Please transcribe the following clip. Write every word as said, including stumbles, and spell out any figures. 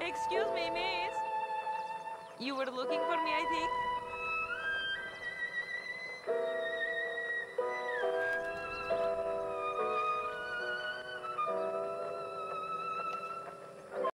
Excuse me, miss. You were looking for me, I think?